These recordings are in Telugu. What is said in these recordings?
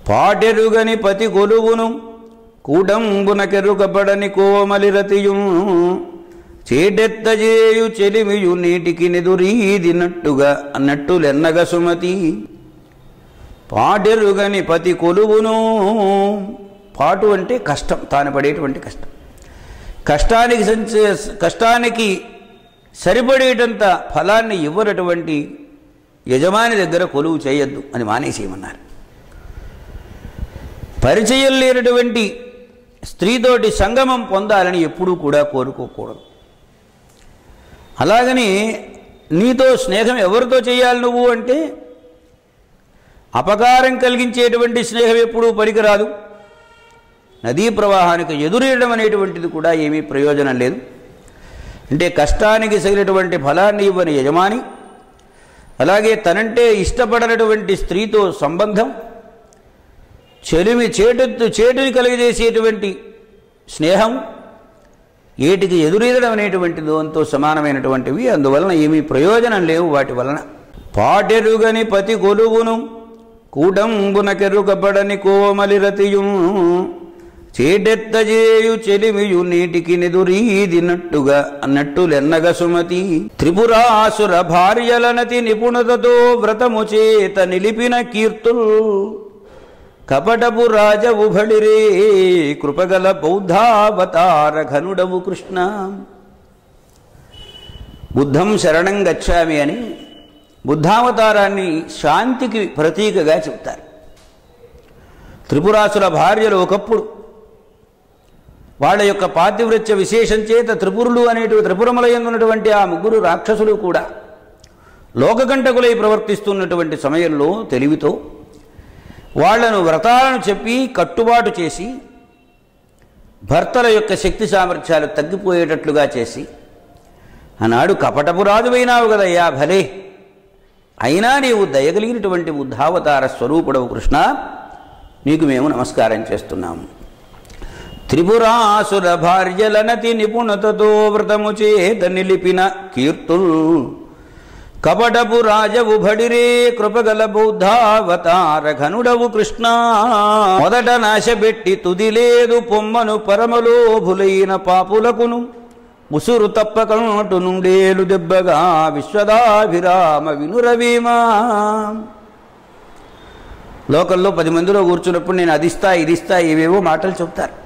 పాటెరుగని పతి కొలువును కూడంబునకెరుగబడని కోమలిరతియు చేటెత్తజేయు చెలిమియు నీటికి నెదురీదినట్టుగా అన్నట్టులెన్నగ సుమతి. పాటెరుగని పతి కొలువును. పాటు అంటే కష్టం, తాను పడేటువంటి కష్టం. కష్టానికి సరిపడేటంత ఫలాన్ని ఇవ్వనటువంటి యజమాని దగ్గర కొలువు చేయొద్దు అని మానేసేయమన్నారు. పరిచయం లేనటువంటి స్త్రీతోటి సంగమం పొందాలని ఎప్పుడూ కూడా కోరుకోకూడదు. అలాగని నీతో స్నేహం ఎవరితో చేయాలి నువ్వు అంటే అపకారం కలిగించేటువంటి స్నేహం ఎప్పుడూ పనికిరాదు. నదీ ప్రవాహానికి ఎదురేయడం అనేటువంటిది కూడా ఏమీ ప్రయోజనం లేదు. అంటే కష్టానికి సగినటువంటి ఫలాన్ని ఇవ్వని యజమాని, అలాగే తనంటే ఇష్టపడనటువంటి స్త్రీతో సంబంధం, చెలిమి చేటుని కలిగజేసేటువంటి స్నేహం ఏటికి ఎదురీదడం అనేటువంటి దాంతో సమానమైనటువంటివి. అందువలన ఏమీ ప్రయోజనం లేవు వాటి వలన. పాటెరుగని పతి కొలువును కూడంబునకెరుగబడని కోమలిరతియు చేటెత్తజేయు చెలిమియు నీటికి నెదురీదినట్టుగా అన్నట్టులెన్నగ సుమతి. త్రిపురాసుర భార్యలనతి నిపుణతతో వ్రతము చేత నిలిపిన కీర్తుల్ కపటపు రాజవు భళిరే కృపగల బౌద్ధావతార ఘనుడవు కృష్ణ. బుద్ధం శరణం గచ్చామి అని బుద్ధావతారాన్ని శాంతికి ప్రతీకగా చెప్తారు. త్రిపురాసుల భార్యలు ఒకప్పుడు వాళ్ళ యొక్క పాతివ్రత్య విశేషం చేత త్రిపురులు త్రిపురములయందున్నటువంటి ఆ ముగ్గురు రాక్షసులు కూడా లోకకంటకులై ప్రవర్తిస్తున్నటువంటి సమయంలో తెలివితో వాళ్లను వ్రతాలను చెప్పి కట్టుబాటు చేసి భర్తల యొక్క శక్తి సామర్థ్యాలు తగ్గిపోయేటట్లుగా చేసి, ఆనాడు కపటపు రాజువైనావు కదయ్యా భలే, అయినా నీవు దయగలిగినటువంటి బుద్ధావతార స్వరూపుడవు కృష్ణ, నీకు మేము నమస్కారం చేస్తున్నాము. త్రిపురాసుర భార్యలనతి నిపుణతతో వ్రతము చేత నిలిపిన కీర్తుల్ కపటపు రాజవు భడిరే కృపగల బౌద్ధావతార ఘనుడవు కృష్ణ. మొదట నాశబెట్టి తుది లేదు పొమ్మను పరమలోభులైన పాపులకును ముసురు తప్పకంటు నుండేలు దెబ్బగా విశ్వదాభిరామ వినురవీమా. లోకల్లో 10 మందిలో కూర్చున్నప్పుడు నేను అదిస్తా ఇదిస్తా ఏవేవో మాటలు చెప్తారు.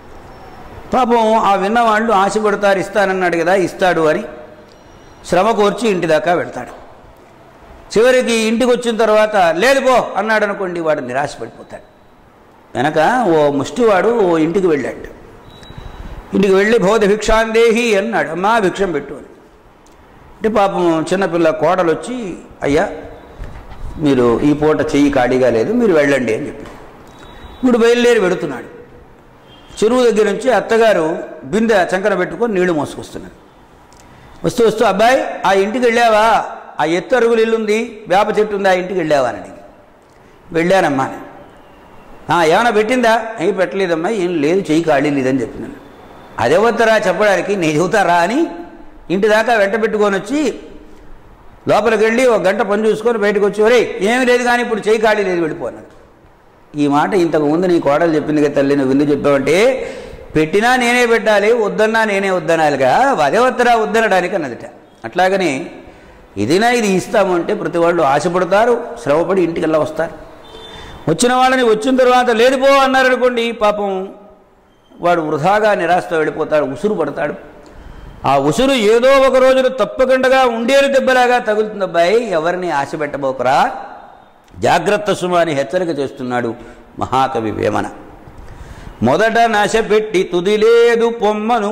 పాపం ఆ విన్నవాళ్ళు ఆశపడతారు, ఇస్తానన్నాడు కదా ఇస్తాడు అని శ్రమ కోర్చి ఇంటి దాకా వెళ్తాడు. చివరికి ఇంటికి వచ్చిన తర్వాత లేదు పో అన్నాడు అనుకోండి, వాడు నిరాశపడిపోతాడు. వెనక ఓ ముష్టివాడు ఓ ఇంటికి వెళ్ళాడు. ఇంటికి వెళ్ళి భవతి భిక్షాందేహి అన్నాడు, అమ్మా భిక్షం పెట్టు అని. అంటే పాపం చిన్నపిల్ల కోడలు వచ్చి అయ్యా మీరు ఈ పూట చెయ్యి ఖాళీగా లేదు, మీరు వెళ్ళండి అని చెప్పి ఇప్పుడు బయలుదేరి వెడుతున్నాడు. చెరువు దగ్గర నుంచి అత్తగారు బిందె చంకన పెట్టుకొని నీళ్లు మోసుకొస్తున్నారు. వస్తూ వస్తూ అబ్బాయి ఆ ఇంటికి వెళ్ళావా, ఆ ఎత్తు అరుగులు ఇల్లుంది వేప చెట్టు ఉంది, ఆ ఇంటికి వెళ్ళావా అని అడిగి. వెళ్ళానమ్మా. ఏమైనా పెట్టిందా? ఏం పెట్టలేదమ్మా, ఏం లేదు చెయ్యి ఖాళీ లేదని చెప్పినాను. అదేవద్దరా చెప్పడానికి, నేను చెబుతారా అని ఇంటి దాకా వెంట పెట్టుకొని వచ్చి లోపలికి వెళ్ళి 1 గంట పని చూసుకొని బయటకు వచ్చి ఒరే ఏమీ లేదు కానీ ఇప్పుడు చెయ్యి ఖాళీ లేదు వెళ్ళిపోన్నాడు. ఈ మాట ఇంతకుముందు నీ కోడలు చెప్పింది కదా తల్లి, నువ్వు ఎందుకు చెప్పావంటే పెట్టినా నేనే పెట్టాలి, వద్దన్నా నేనే వద్దనాలిగా, అదేవద్దరా వద్దనడానికి అన్నదిట. అట్లాగని ఇదినా ఇది ఇస్తాము అంటే ప్రతి వాళ్ళు ఆశపడతారు, శ్రమపడి ఇంటికల్లా వస్తారు. వచ్చిన వాళ్ళని వచ్చిన తర్వాత లేదుపో అన్నారనుకోండి, పాపం వాడు వృధాగా నిరాశతో వెళ్ళిపోతాడు, ఉసురు పడతాడు. ఆ ఉసురు ఏదో ఒక రోజున తప్పకుండా ఉండేరు దెబ్బలాగా తగులుతుంది. అబ్బాయి ఎవరిని ఆశ పెట్టబోకరా, జాగ్రత్త సుమ అని హెచ్చరిక చేస్తున్నాడు మహాకవి వేమన. మొదట నాశపెట్టి తుది లేదు పొమ్మను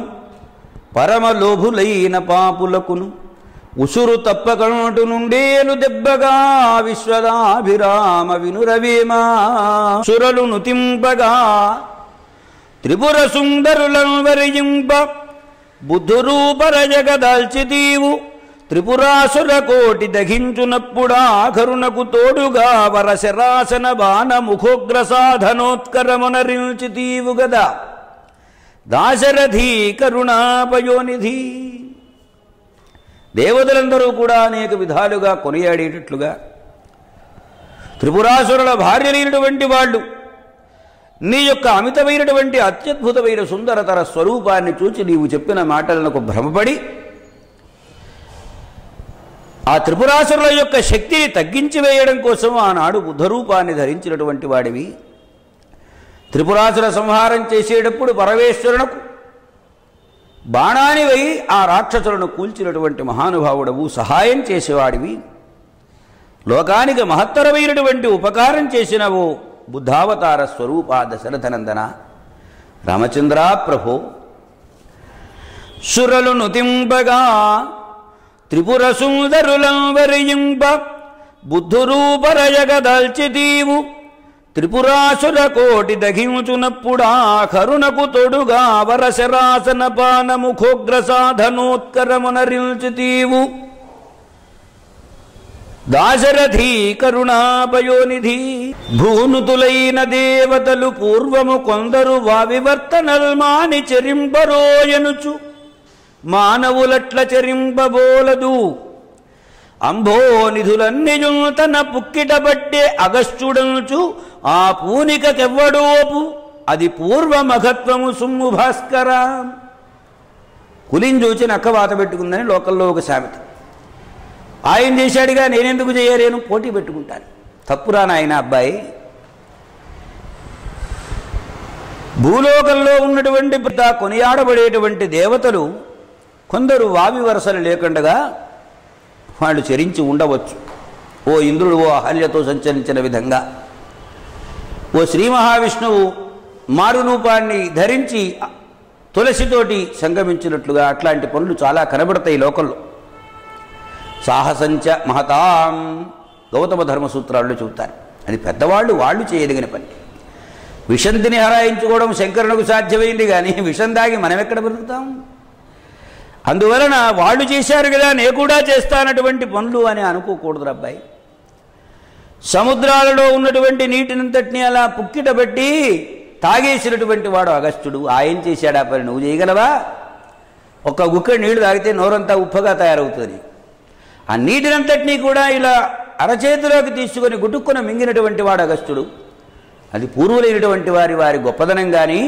పరమలోభులైన పాపులకును ఉసురు తప్పకంటు నుండేలు దెబ్బగా విశ్వదాభిరామ వినురవేమా. సురలు నుతింపగా త్రిపుర సుందరులను వరింప బుద్ధురూపర జగదాల్చితీవు త్రిపురాసుర కోటి దహించునప్పుడా కరుణకు తోడుగా వరశరాసన బాణ ముఖోగ్ర సాధనోత్కరమునరించితీవు గదా దాశరథీ కరుణాపయోనిధి. దేవతలందరూ కూడా అనేక విధాలుగా కొనియాడేటట్లుగా త్రిపురాసురుల భార్యలైనటువంటి వాళ్ళు నీ యొక్క అమితమైనటువంటి అత్యద్భుతమైన సుందరతర స్వరూపాన్ని చూచి నీవు చెప్పిన మాటలకు భ్రమపడి ఆ త్రిపురాసురుల యొక్క శక్తిని తగ్గించి వేయడం కోసం ఆనాడు బుద్ధరూపాన్ని ధరించినటువంటి వాడివి. త్రిపురాసుర సంహారం చేసేటప్పుడు పరమేశ్వరునకు బాణాని వేయి ఆ రాక్షసులను కూల్చినటువంటి మహానుభావుడవు, సహాయం చేసేవాడివి, లోకానికి మహత్తరమైనటువంటి ఉపకారం చేసినవు బుద్ధావతార స్వరూప దశరథనందన రామచంద్ర ప్రభో. సురలు నుతింపగా త్రిపుర సుందరులంవరింప బుద్ధురూపరయగదల్చితీవు త్రిపురాసుర కోటి దహించునప్పుడా కరుణకు తొడుగా వరశరాసన పానముఖోగ్ర సాధనోత్కరమునరించితీవు. దాశరథీ కరుణాపయోనిధి భూనుతులైన దేవతలు పూర్వము కొందరు వావివర్తనల్మాని చెరింపరోయనుచు మానవులట్ల చెరింపబోలదు. అంభోనిధులన్నిజు తన పుక్కిటబట్టే అగస్త్యుడంచు ఆ పూనికెవ్వడోపు అది పూర్వమఘత్వము సుమ్ము భాస్కర. కులిని చూచి నక్క వాత పెట్టుకుందని లోకల్లో ఒక సామెత. ఆయన చేశాడుగా నేనెందుకు చేయలేను, పోటీ పెట్టుకుంటాను. తప్పురా నాయన అబ్బాయి. భూలోకంలో ఉన్నటువంటి కొనియాడబడేటువంటి దేవతలు కొందరు వావి వరసలు లేకుండగా వాళ్ళు చరించి ఉండవచ్చు. ఓ ఇంద్రుడు ఓ అహల్యతో సంచరించిన విధంగా, ఓ శ్రీ మహావిష్ణువు మారురూపాన్ని ధరించి తులసితోటి సంగమించినట్లుగా అట్లాంటి పనులు చాలా కనబడతాయి లోకంలో. సాహసంచ మహతాం గౌతమ ధర్మసూత్రాల్లో చెబుతారు. అది పెద్దవాళ్ళు వాళ్ళు చేయదగిన పని. విషం తిని హరాయించుకోవడం శంకరునకు సాధ్యమైంది, కానీ విషం దాగి మనం ఎక్కడ బతుకుతాం? అందువలన వాళ్ళు చేశారు కదా నేను కూడా చేస్తానటువంటి పనులు అని అనుకోకూడదు అబ్బాయి. సముద్రాలలో ఉన్నటువంటి నీటినంతటిని అలా పుక్కిట పెట్టి తాగేసినటువంటి వాడు అగస్త్యుడు. ఆయన చేశాడు ఆ పని, నువ్వు చేయగలవా? ఒక్క గుక్కెడు నీళ్లు తాగితే నోరంతా ఉప్పగా తయారవుతుంది. ఆ నీటినంతటినీ కూడా ఇలా అరచేతిలోకి తీసుకొని గుటుక్కున మింగినటువంటి వాడు అగస్త్యుడు. అది పూర్వులైనటువంటి వారి గొప్పదనం, కానీ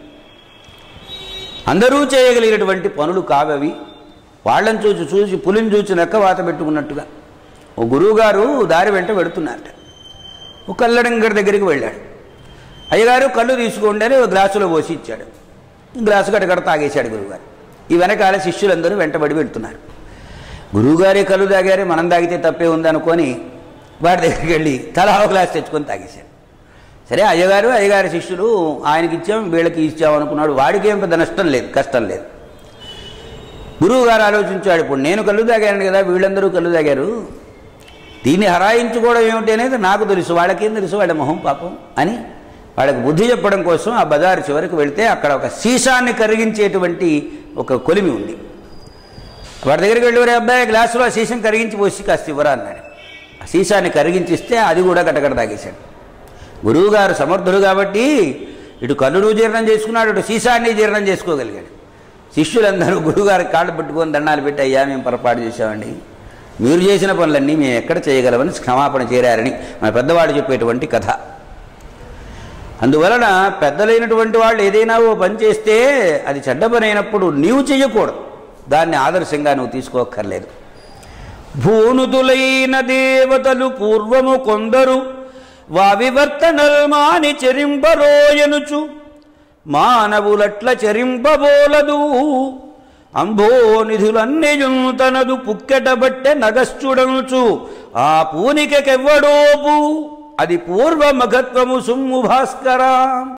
అందరూ చేయగలిగినటువంటి పనులు కావవి. వాళ్ళని చూసి పులిని చూసి నక్క వాత పెట్టుకున్నట్టుగా ఓ గురువుగారు దారి వెంట వెడుతున్నారట. ఒక కల్లడంగడి దగ్గరికి వెళ్ళాడు. అయ్యగారు కళ్ళు తీసుకోండి అని ఒక గ్లాసులో పోసి ఇచ్చాడు. గ్లాసు గడగడ తాగేశాడు గురువుగారు. ఈ వెనకాల శిష్యులందరూ వెంటబడి వెళ్తున్నారు. గురువుగారే కళ్ళు తాగారే, మనం తాగితే తప్పే ఉందనుకొని వాడి దగ్గరికి వెళ్ళి తలా ఒక గ్లాస్ తెచ్చుకొని తాగేశాడు. సరే అయ్యగారి శిష్యులు ఆయనకి ఇచ్చాం వీళ్ళకి ఇచ్చాం అనుకున్నాడు. వాడికి ఏం పెద్ద నష్టం లేదు, కష్టం లేదు. గురువుగారు ఆలోచించాడు, ఇప్పుడు నేను కళ్ళు తాగాను కదా, వీళ్ళందరూ కళ్ళు తాగారు, దీన్ని హరాయించుకోవడం ఏమిటి అనేది నాకు తెలుసు, వాళ్ళకేం తెలుసు, వాళ్ళ మొహం పాపం అని వాళ్ళకి బుద్ధి చెప్పడం కోసం ఆ బజారు చివరికి వెళితే అక్కడ ఒక సీసాన్ని కరిగించేటువంటి ఒక కొలిమి ఉంది. వాడి దగ్గరికి వెళ్ళి, ఒరే అబ్బాయి గ్లాసులో ఆ సీసం కరిగించి పోసి కాస్త ఇవ్వరా అన్నాడు. ఆ సీసాన్ని కరిగించిస్తే అది కూడా గటగడ తాగేశాడు. గురువుగారు సమర్థుడు కాబట్టి ఇటు కన్నును జీర్ణం చేసుకున్నాడు, ఇటు సీసాన్ని జీర్ణం చేసుకోగలిగాడు. శిష్యులందరూ గురువుగారికి కాళ్ళు పట్టుకొని దండాలు పెట్టి, అయ్యా మేము పొరపాటు చేశామండి, మీరు చేసిన పనులన్నీ మేము ఎక్కడ చేయగలమని క్షమాపణ చేరారని మన పెద్దవాడు చెప్పేటువంటి కథ. అందువలన పెద్దలైనటువంటి వాళ్ళు ఏదైనా ఓ పని చేస్తే అది చెడ్డ పని అయినప్పుడు నీవు చెయ్యకూడదు, దాన్ని ఆదర్శంగా నువ్వు తీసుకోక్కర్లేదు. భూనుతులైన దేవతలు పూర్వము కొందరు వావివర్తనల్మాని చెరింపరోయనుచు మానవులట్ల చెరింపబోలదు. అంభోనిధులన్నిజున్ తనదు పుక్కెటబట్టె నగస్చుడంచు ఆ పూనికెవ్వడోపు అది పూర్వమఘత్వము సుమ్ము భాస్కర.